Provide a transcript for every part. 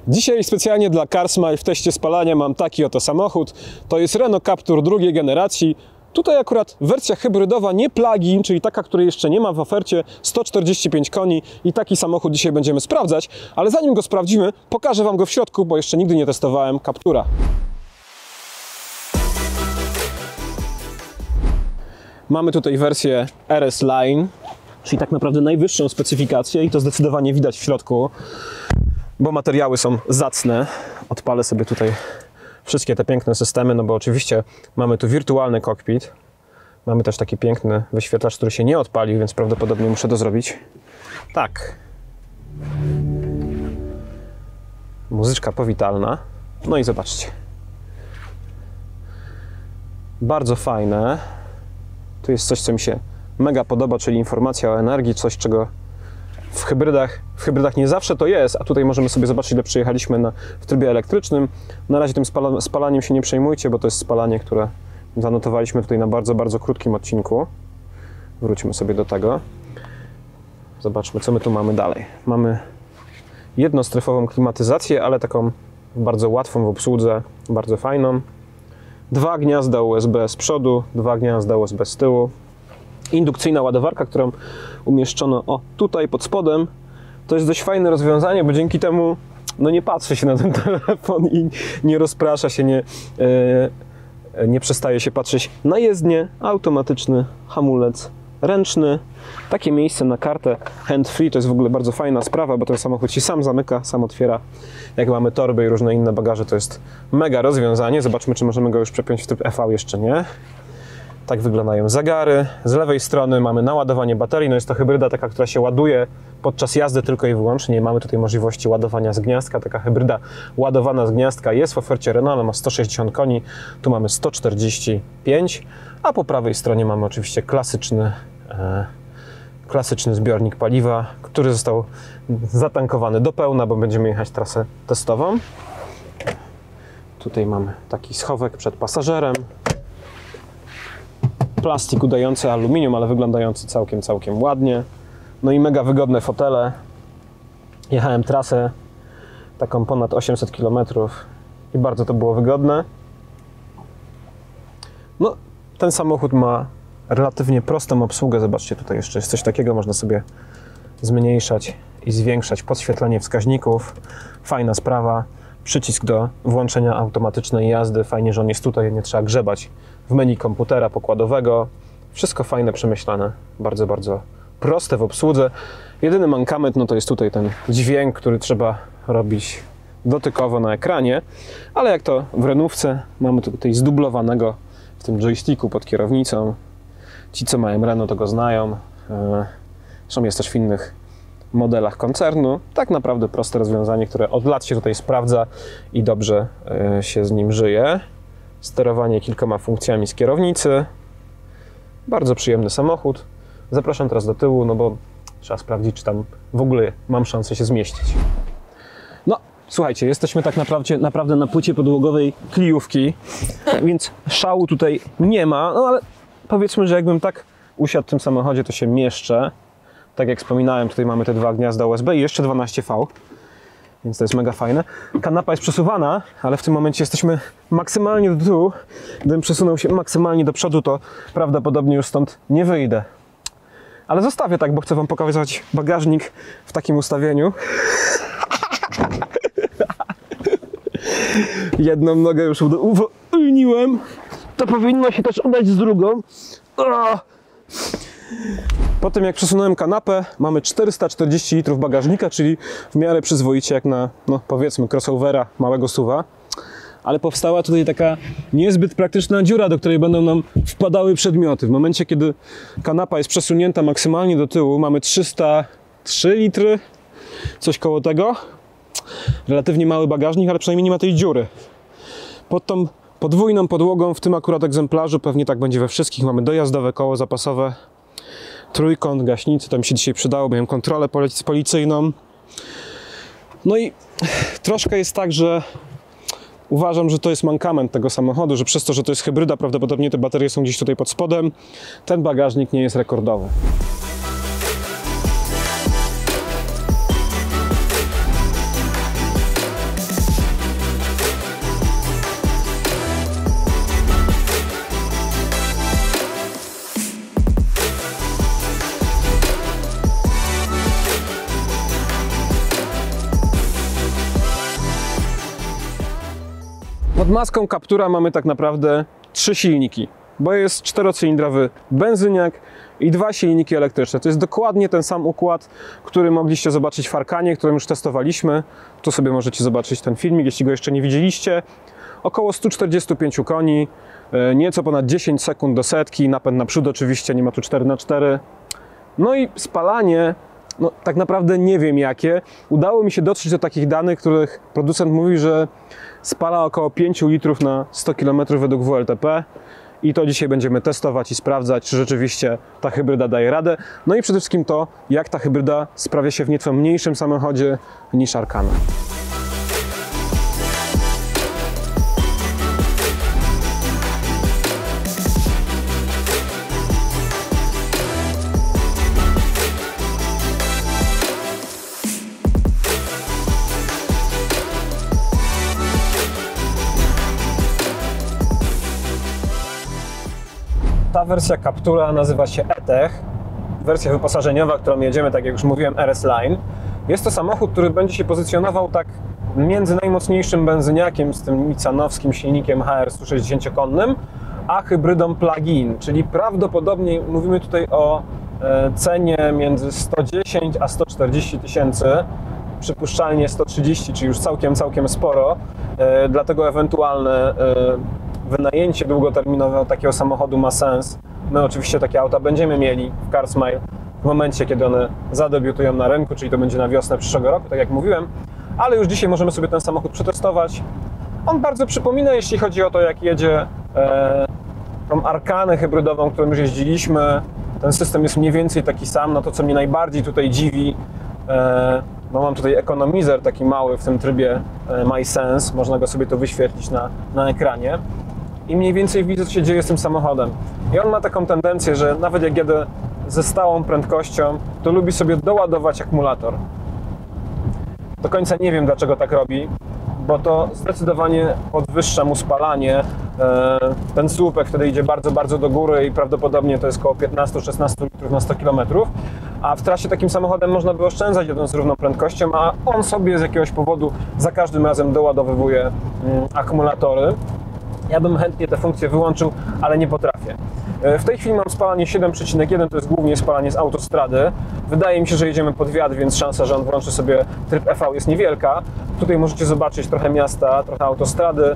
Dzisiaj specjalnie dla CarSmile w teście spalania mam taki oto samochód. To jest Renault Captur drugiej generacji. Tutaj akurat wersja hybrydowa, nie plug-in, czyli taka, której jeszcze nie ma w ofercie, 145 koni i taki samochód dzisiaj będziemy sprawdzać. Ale zanim go sprawdzimy, pokażę Wam go w środku, bo jeszcze nigdy nie testowałem Captura. Mamy tutaj wersję RS Line, czyli tak naprawdę najwyższą specyfikację i to zdecydowanie widać w środku, bo materiały są zacne. Odpalę sobie tutaj wszystkie te piękne systemy, no bo oczywiście mamy tu wirtualny kokpit. Mamy też taki piękny wyświetlacz, który się nie odpalił, więc prawdopodobnie muszę to zrobić. Tak. Muzyczka powitalna. No i zobaczcie. Bardzo fajne. Tu jest coś, co mi się mega podoba, czyli informacja o energii, coś, czego w hybrydach nie zawsze to jest, a tutaj możemy sobie zobaczyć, ile przyjechaliśmy w trybie elektrycznym. Na razie tym spalaniem się nie przejmujcie, bo to jest spalanie, które zanotowaliśmy tutaj na bardzo, bardzo krótkim odcinku. Wróćmy sobie do tego. Zobaczmy, co my tu mamy dalej. Mamy jednostrefową klimatyzację, ale taką bardzo łatwą w obsłudze, bardzo fajną. 2 gniazda USB z przodu, 2 gniazda USB z tyłu. Indukcyjna ładowarka, którą umieszczono tutaj pod spodem. To jest dość fajne rozwiązanie, bo dzięki temu nie patrzy się na ten telefon i nie rozprasza się, nie przestaje się patrzeć na jezdnię. Automatyczny hamulec ręczny. Takie miejsce na kartę hand-free to jest w ogóle bardzo fajna sprawa, bo ten samochód się sam zamyka, sam otwiera. Jak mamy torby i różne inne bagaże, to jest mega rozwiązanie. Zobaczmy, czy możemy go już przepiąć w tryb EV, jeszcze nie. Tak wyglądają zegary. Z lewej strony mamy naładowanie baterii. No jest to hybryda taka, która się ładuje podczas jazdy tylko i wyłącznie. Mamy tutaj możliwości ładowania z gniazdka. Taka hybryda ładowana z gniazdka jest w ofercie Renault. Ona ma 160 koni. Tu mamy 145. A po prawej stronie mamy oczywiście klasyczny zbiornik paliwa, który został zatankowany do pełna, bo będziemy jechać trasę testową. Tutaj mamy taki schowek przed pasażerem. Plastik udający aluminium, ale wyglądający całkiem ładnie. No i mega wygodne fotele. Jechałem trasę taką ponad 800 km i bardzo to było wygodne. No, ten samochód ma relatywnie prostą obsługę. Zobaczcie, tutaj jeszcze jest coś takiego, można sobie zmniejszać i zwiększać podświetlenie wskaźników. Fajna sprawa. Przycisk do włączenia automatycznej jazdy. Fajnie, że on jest tutaj, nie trzeba grzebać w menu komputera pokładowego. Wszystko fajne, przemyślane. Bardzo, bardzo proste w obsłudze. Jedyny mankament to jest tutaj ten dźwięk, który trzeba robić dotykowo na ekranie. Ale jak to w Renówce, mamy tutaj zdublowanego w tym joysticku pod kierownicą. Ci, co mają Renault, to go znają. Zresztą jest też w innych modelach koncernu. Tak naprawdę proste rozwiązanie, które od lat się tutaj sprawdza i dobrze się z nim żyje. Sterowanie kilkoma funkcjami z kierownicy. Bardzo przyjemny samochód. Zapraszam teraz do tyłu, no bo trzeba sprawdzić, czy tam w ogóle mam szansę się zmieścić. No, słuchajcie, jesteśmy tak naprawdę na płycie podłogowej Cliówki, więc szału tutaj nie ma, no ale powiedzmy, że jakbym tak usiadł w tym samochodzie, to się mieszczę. Tak jak wspominałem, tutaj mamy te 2 gniazda USB i jeszcze 12V, więc to jest mega fajne. Kanapa jest przesuwana, ale w tym momencie jesteśmy maksymalnie do tyłu. Gdybym przesunął się maksymalnie do przodu, to prawdopodobnie już stąd nie wyjdę. Ale zostawię tak, bo chcę Wam pokazać bagażnik w takim ustawieniu. Jedną nogę już uwolniłem. To powinno się też udać z drugą. Po tym jak przesunąłem kanapę, mamy 440 litrów bagażnika, czyli w miarę przyzwoicie jak na, powiedzmy, crossovera, małego SUV-a. Ale powstała tutaj taka niezbyt praktyczna dziura, do której będą nam wpadały przedmioty. W momencie, kiedy kanapa jest przesunięta maksymalnie do tyłu, mamy 303 litry, coś koło tego. Relatywnie mały bagażnik, ale przynajmniej nie ma tej dziury. Pod tą podwójną podłogą, w tym akurat egzemplarzu, pewnie tak będzie we wszystkich, mamy dojazdowe koło zapasowe, trójkąt, gaśnicy, to mi się dzisiaj przydało, miałem kontrolę policyjną. No i troszkę jest tak, że uważam, że to jest mankament tego samochodu, że przez to, że to jest hybryda, prawdopodobnie te baterie są gdzieś tutaj pod spodem, ten bagażnik nie jest rekordowy. Pod maską Captura mamy tak naprawdę 3 silniki, bo jest 4-cylindrowy benzyniak i 2 silniki elektryczne. To jest dokładnie ten sam układ, który mogliście zobaczyć w Arkanie, którym już testowaliśmy. Tu sobie możecie zobaczyć ten filmik, jeśli go jeszcze nie widzieliście. Około 145 koni, nieco ponad 10 sekund do setki, napęd naprzód oczywiście, nie ma tu 4x4. No i spalanie, no tak naprawdę nie wiem jakie. Udało mi się dotrzeć do takich danych, których producent mówi, że spala około 5 litrów na 100 km według WLTP. I to dzisiaj będziemy testować i sprawdzać, czy rzeczywiście ta hybryda daje radę. No i przede wszystkim to, jak ta hybryda sprawia się w nieco mniejszym samochodzie niż Arkana. Ta wersja Captura nazywa się E-Tech, wersja wyposażeniowa, którą jedziemy, tak jak już mówiłem, RS Line. Jest to samochód, który będzie się pozycjonował tak między najmocniejszym benzyniakiem z tym nisanowskim silnikiem HR 160-konnym, a hybrydą plug-in, czyli prawdopodobnie mówimy tutaj o cenie między 110 a 140 tysięcy, przypuszczalnie 130, czyli już całkiem sporo, dlatego ewentualne wynajęcie długoterminowe takiego samochodu ma sens. My oczywiście takie auta będziemy mieli w Car Smile w momencie, kiedy one zadebiutują na rynku, czyli to będzie na wiosnę przyszłego roku, tak jak mówiłem, ale już dzisiaj możemy sobie ten samochód przetestować. On bardzo przypomina, jeśli chodzi o to, jak jedzie tą Arkanę hybrydową, którą już jeździliśmy. Ten system jest mniej więcej taki sam. No to, co mnie najbardziej tutaj dziwi, bo mam tutaj ekonomizer taki mały w tym trybie My Sense, można go sobie to wyświetlić na ekranie i mniej więcej widzę, co się dzieje z tym samochodem. I on ma taką tendencję, że nawet jak jedę ze stałą prędkością, to lubi sobie doładować akumulator. Do końca nie wiem, dlaczego tak robi, bo to zdecydowanie podwyższa mu spalanie. Ten słupek wtedy idzie bardzo do góry i prawdopodobnie to jest około 15-16 litrów na 100 km. A w trasie takim samochodem można by oszczędzać jadąc z równą prędkością, a on sobie z jakiegoś powodu za każdym razem doładowywuje akumulatory. Ja bym chętnie te funkcje wyłączył, ale nie potrafię. W tej chwili mam spalanie 7,1, to jest głównie spalanie z autostrady. Wydaje mi się, że jedziemy pod wiatr, więc szansa, że on włączy sobie tryb EV jest niewielka. Tutaj możecie zobaczyć trochę miasta, trochę autostrady,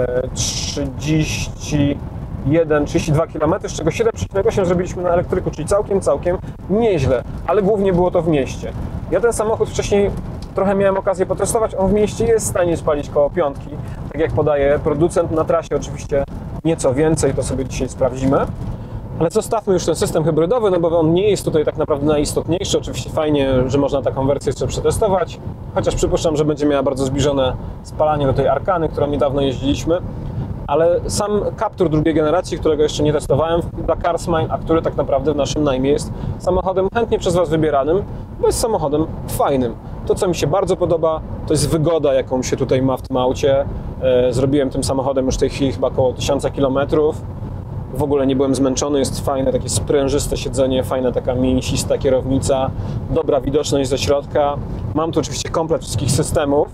32 km, z czego 7,8 zrobiliśmy na elektryku, czyli całkiem nieźle, ale głównie było to w mieście. Ja ten samochód wcześniej trochę miałem okazję potestować, on w mieście jest w stanie spalić koło 5, tak jak podaje producent, na trasie oczywiście nieco więcej, to sobie dzisiaj sprawdzimy. Ale zostawmy już ten system hybrydowy, no bo on nie jest tutaj tak naprawdę najistotniejszy. Oczywiście fajnie, że można taką wersję jeszcze przetestować, chociaż przypuszczam, że będzie miała bardzo zbliżone spalanie do tej Arkany, którą niedawno jeździliśmy. Ale sam Captur drugiej generacji, którego jeszcze nie testowałem dla Car Smile, a który tak naprawdę w naszym najmie jest samochodem chętnie przez Was wybieranym, bo jest samochodem fajnym. To, co mi się bardzo podoba, to jest wygoda, jaką się tutaj ma w tym aucie. Zrobiłem tym samochodem już w tej chwili chyba około 1000 km. W ogóle nie byłem zmęczony, jest fajne, takie sprężyste siedzenie, fajna taka mięsista kierownica, dobra widoczność ze środka. Mam tu oczywiście komplet wszystkich systemów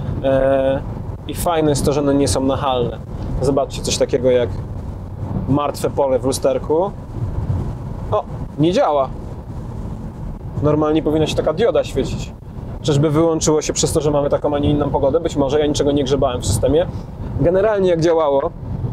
i fajne jest to, że one nie są nachalne. Zobaczcie, coś takiego jak martwe pole w lusterku. O, nie działa. Normalnie powinna się taka dioda świecić. Czyżby wyłączyło się przez to, że mamy taką, a nie inną pogodę? Być może, ja niczego nie grzebałem w systemie. Generalnie jak działało,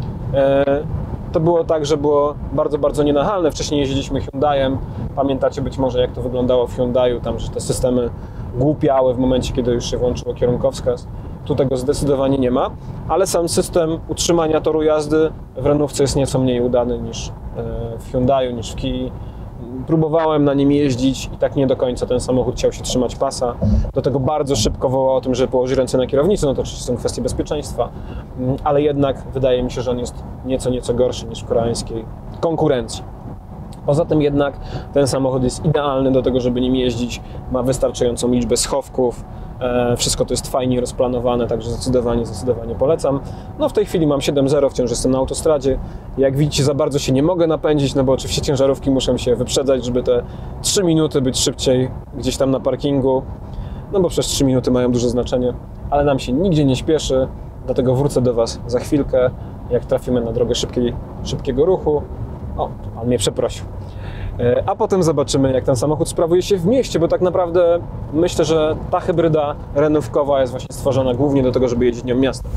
to było tak, że było bardzo nienachalne. Wcześniej jeździliśmy Hyundaiem. Pamiętacie być może, jak to wyglądało w Hyundaiu, tam, że te systemy głupiały w momencie, kiedy już się włączyło kierunkowskaz. Tu tego zdecydowanie nie ma, ale sam system utrzymania toru jazdy w Renówce jest nieco mniej udany niż w Hyundaiu, niż w Kii. Próbowałem na nim jeździć i tak nie do końca ten samochód chciał się trzymać pasa. Do tego bardzo szybko wołał o tym, żeby położyć ręce na kierownicy, no to oczywiście są kwestie bezpieczeństwa, ale jednak wydaje mi się, że on jest nieco gorszy niż w koreańskiej konkurencji. Poza tym jednak ten samochód jest idealny do tego, żeby nim jeździć, ma wystarczającą liczbę schowków, wszystko to jest fajnie rozplanowane, także zdecydowanie polecam. No w tej chwili mam 7.0, wciąż jestem na autostradzie. Jak widzicie, za bardzo się nie mogę napędzić, no bo oczywiście ciężarówki muszą się wyprzedzać, żeby te 3 minuty być szybciej gdzieś tam na parkingu, no bo przez 3 minuty mają duże znaczenie, ale nam się nigdzie nie śpieszy. Dlatego wrócę do Was za chwilkę, jak trafimy na drogę szybkiego ruchu. O, Pan mnie przeprosił. A potem zobaczymy, jak ten samochód sprawuje się w mieście, bo tak naprawdę myślę, że ta hybryda renówkowa jest właśnie stworzona głównie do tego, żeby jeździć nią miastem.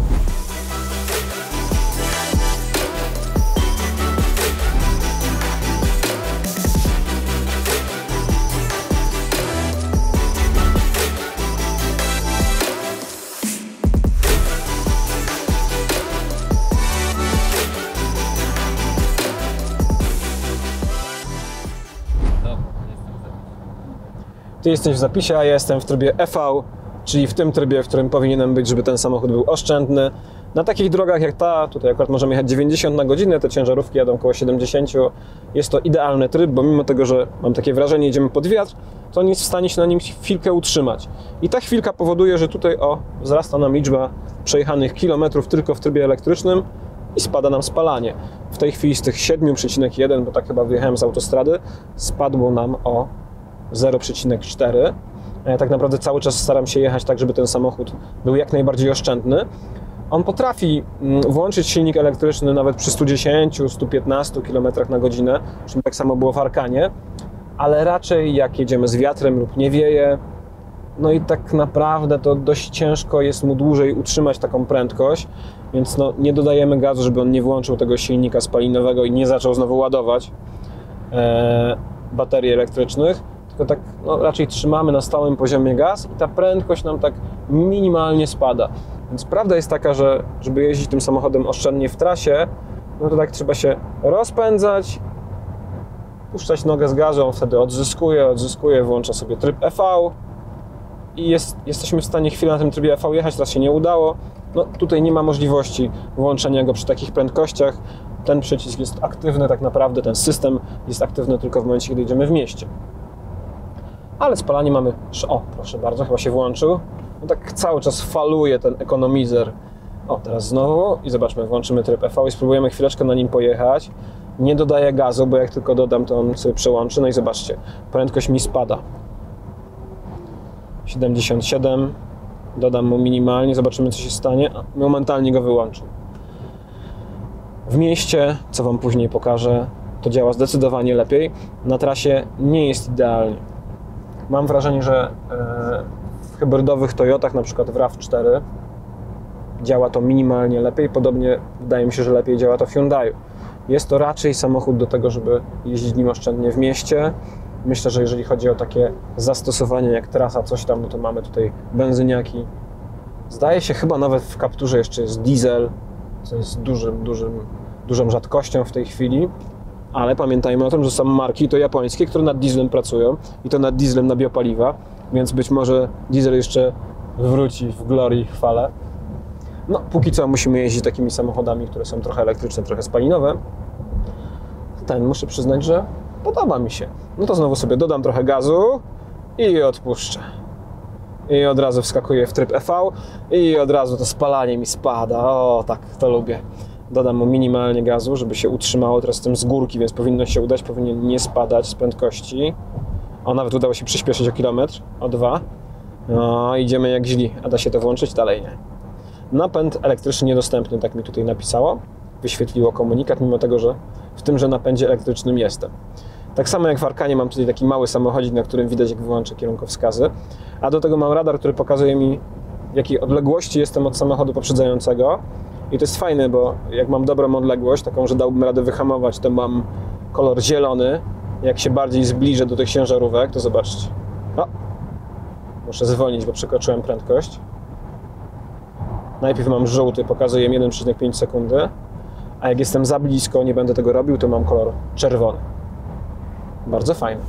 Ty jesteś w zapisie, a ja jestem w trybie EV, czyli w tym trybie, w którym powinienem być, żeby ten samochód był oszczędny. Na takich drogach jak ta, tutaj akurat możemy jechać 90 na godzinę, te ciężarówki jadą około 70. Jest to idealny tryb, bo mimo tego, że mam takie wrażenie, jedziemy pod wiatr, to on jest w stanie się na nim chwilkę utrzymać. I ta chwilka powoduje, że tutaj wzrasta nam liczba przejechanych kilometrów tylko w trybie elektrycznym i spada nam spalanie. W tej chwili z tych 7,1, bo tak chyba wyjechałem z autostrady, spadło nam o 0,4. Ja tak naprawdę cały czas staram się jechać tak, żeby ten samochód był jak najbardziej oszczędny. On potrafi włączyć silnik elektryczny nawet przy 110-115 km na godzinę, czyli tak samo było w Arkanie, ale raczej jak jedziemy z wiatrem lub nie wieje, no i tak naprawdę to dość ciężko jest mu dłużej utrzymać taką prędkość, więc no, nie dodajemy gazu, żeby on nie włączył tego silnika spalinowego i nie zaczął znowu ładować baterii elektrycznych, tylko tak no, raczej trzymamy na stałym poziomie gaz i ta prędkość nam tak minimalnie spada. Więc prawda jest taka, że żeby jeździć tym samochodem oszczędnie w trasie, no to tak trzeba się rozpędzać, puszczać nogę z gazu, on wtedy odzyskuje, włącza sobie tryb EV i jesteśmy w stanie chwilę na tym trybie EV jechać, teraz się nie udało. No tutaj nie ma możliwości włączenia go przy takich prędkościach. Ten przycisk jest aktywny tak naprawdę, ten system jest aktywny tylko w momencie, kiedy jedziemy w mieście. Ale spalanie mamy... O, proszę bardzo, chyba się włączył. No tak cały czas faluje ten ekonomizer. O, teraz znowu i zobaczmy, włączymy tryb EV i spróbujemy chwileczkę na nim pojechać. Nie dodaję gazu, bo jak tylko dodam, to on sobie przełączy. No i zobaczcie, prędkość mi spada. 77. Dodam mu minimalnie, zobaczymy, co się stanie. Momentalnie go wyłączył. W mieście, co Wam później pokażę, to działa zdecydowanie lepiej. Na trasie nie jest idealnie. Mam wrażenie, że w hybrydowych Toyotach, na przykład w RAV4, działa to minimalnie lepiej. Podobnie wydaje mi się, że lepiej działa to w Hyundaiu. Jest to raczej samochód do tego, żeby jeździć nim oszczędnie w mieście. Myślę, że jeżeli chodzi o takie zastosowanie jak trasa, coś tam, no to mamy tutaj benzyniaki. Zdaje się, chyba nawet w Capturze jeszcze jest diesel, co jest dużą rzadkością w tej chwili. Ale pamiętajmy o tym, że są marki to japońskie, które nad dieslem pracują i to nad dieslem na biopaliwa, więc być może diesel jeszcze wróci w glorii i chwale. No, póki co musimy jeździć takimi samochodami, które są trochę elektryczne, trochę spalinowe. Ten muszę przyznać, że podoba mi się. No to znowu sobie dodam trochę gazu i odpuszczę. I od razu wskakuję w tryb EV i od razu to spalanie mi spada. O, tak, to lubię. Dodam mu minimalnie gazu, żeby się utrzymało. Teraz jestem z górki, więc powinno się udać, powinien nie spadać z prędkości. O, nawet udało się przyspieszyć o kilometr, o 2. No, idziemy jak źli. A da się to włączyć? Dalej nie. Napęd elektryczny niedostępny, tak mi tutaj napisało. Wyświetliło komunikat, mimo tego, że w tymże napędzie elektrycznym jestem. Tak samo jak w Arkanie mam tutaj taki mały samochodzik, na którym widać, jak wyłączę kierunkowskazy. A do tego mam radar, który pokazuje mi, w jakiej odległości jestem od samochodu poprzedzającego. I to jest fajne, bo jak mam dobrą odległość, taką, że dałbym radę wyhamować, to mam kolor zielony. Jak się bardziej zbliżę do tych ciężarówek, to zobaczcie. O! Muszę zwolnić, bo przekroczyłem prędkość. Najpierw mam żółty, pokazuje 1,5 sekundy. A jak jestem za blisko, nie będę tego robił, to mam kolor czerwony. Bardzo fajne.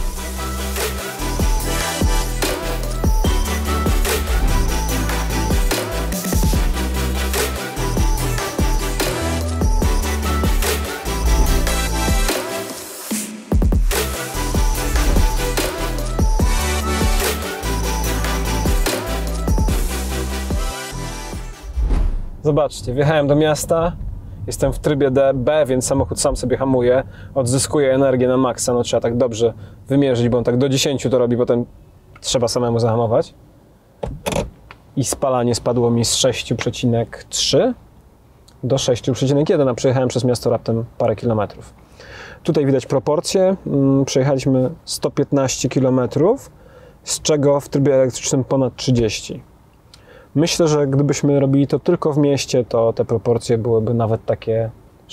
Zobaczcie, wjechałem do miasta, jestem w trybie DB, więc samochód sam sobie hamuje, odzyskuje energię na maksa, no trzeba tak dobrze wymierzyć, bo on tak do 10 to robi, potem trzeba samemu zahamować. i spalanie spadło mi z 6,3 do 6,1, a przejechałem przez miasto raptem parę kilometrów. Tutaj widać proporcje. Przejechaliśmy 115 km, z czego w trybie elektrycznym ponad 30. Myślę, że gdybyśmy robili to tylko w mieście, to te proporcje byłyby nawet takie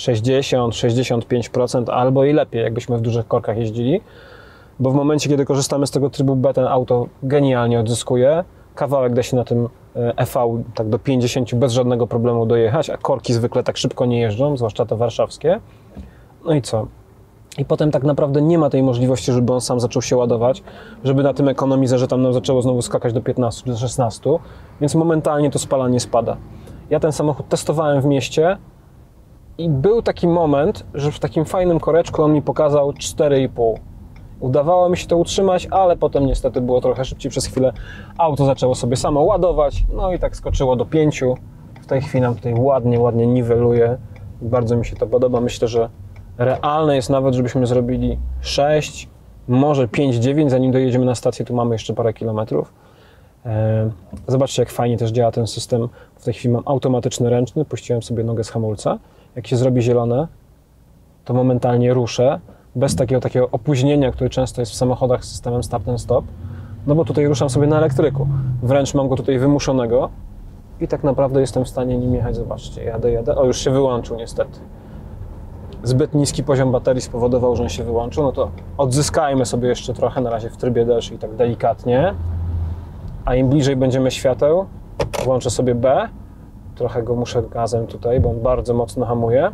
60-65% albo i lepiej, jakbyśmy w dużych korkach jeździli, bo w momencie, kiedy korzystamy z tego trybu B, ten auto genialnie odzyskuje. Kawałek da się na tym EV tak do 50 bez żadnego problemu dojechać, a korki zwykle tak szybko nie jeżdżą, zwłaszcza te warszawskie. No i co? I potem tak naprawdę nie ma tej możliwości, żeby on sam zaczął się ładować, żeby na tym ekonomizerze tam nam zaczęło znowu skakać do 15 czy 16, więc momentalnie to spalanie spada. Ja ten samochód testowałem w mieście i był taki moment, że w takim fajnym koreczku on mi pokazał 4,5. Udawało mi się to utrzymać, ale potem niestety było trochę szybciej przez chwilę. Auto zaczęło sobie samo ładować, no i tak skoczyło do 5. W tej chwili nam tutaj ładnie niweluje. Bardzo mi się to podoba. Myślę, że realne jest nawet, żebyśmy zrobili 6, może 5-9, zanim dojedziemy na stację, tu mamy jeszcze parę kilometrów. Zobaczcie, jak fajnie też działa ten system. W tej chwili mam automatyczny ręczny, puściłem sobie nogę z hamulca. Jak się zrobi zielone, to momentalnie ruszę, bez takiego opóźnienia, które często jest w samochodach z systemem start and stop, no bo tutaj ruszam sobie na elektryku. Wręcz mam go tutaj wymuszonego i tak naprawdę jestem w stanie nim jechać. Zobaczcie, jadę. O, już się wyłączył niestety. Zbyt niski poziom baterii spowodował, że on się wyłączył. No to odzyskajmy sobie jeszcze trochę, na razie w trybie D i tak delikatnie. A im bliżej będziemy świateł, włączę sobie B. Trochę go muszę gazem tutaj, bo on bardzo mocno hamuje.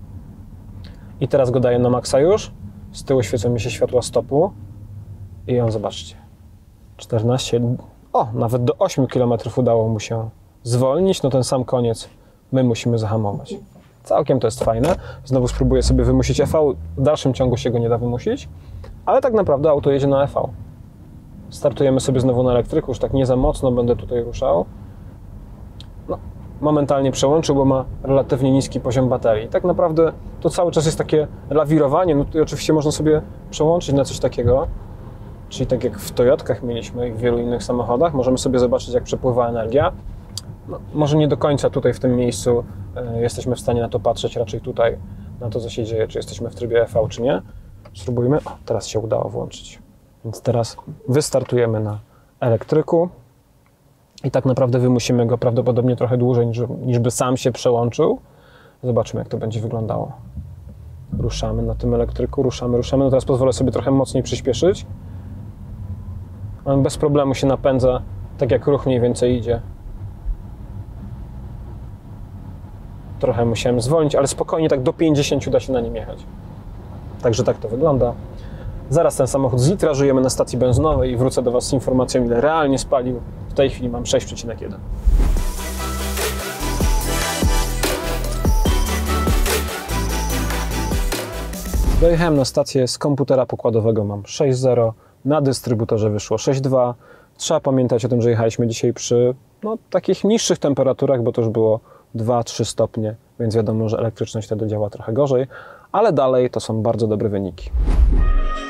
I teraz go daję na maksa już. Z tyłu świecą mi się światła stopu. I on, zobaczcie, 14, nawet do 8 km udało mu się zwolnić. No ten sam koniec my musimy zahamować. Całkiem to jest fajne. Znowu spróbuję sobie wymusić EV. W dalszym ciągu się go nie da wymusić, ale tak naprawdę auto jedzie na EV. Startujemy sobie znowu na elektryku, już tak nie za mocno będę tutaj ruszał. No, momentalnie przełączył, bo ma relatywnie niski poziom baterii. Tak naprawdę to cały czas jest takie lawirowanie. No tutaj oczywiście można sobie przełączyć na coś takiego, czyli tak jak w Toyotkach mieliśmy i w wielu innych samochodach. Możemy sobie zobaczyć, jak przepływa energia. No, może nie do końca tutaj w tym miejscu jesteśmy w stanie na to patrzeć, raczej tutaj na to, co się dzieje, czy jesteśmy w trybie EV, czy nie. Spróbujmy. O, teraz się udało włączyć. Więc teraz wystartujemy na elektryku i tak naprawdę wymusimy go prawdopodobnie trochę dłużej, niż by sam się przełączył. Zobaczmy, jak to będzie wyglądało. Ruszamy na tym elektryku, ruszamy. No teraz pozwolę sobie trochę mocniej przyspieszyć. On bez problemu się napędza, tak jak ruch mniej więcej idzie. Trochę musiałem zwolnić, ale spokojnie tak do 50 da się na nim jechać. Także tak to wygląda. Zaraz ten samochód zlitrażujemy na stacji benzynowej i wrócę do Was z informacją, ile realnie spalił. W tej chwili mam 6,1. Dojechałem na stację, z komputera pokładowego mam 6,0, na dystrybutorze wyszło 6,2. Trzeba pamiętać o tym, że jechaliśmy dzisiaj przy takich niższych temperaturach, bo to już było 2-3 stopnie, więc wiadomo, że elektryczność wtedy działa trochę gorzej, ale dalej to są bardzo dobre wyniki.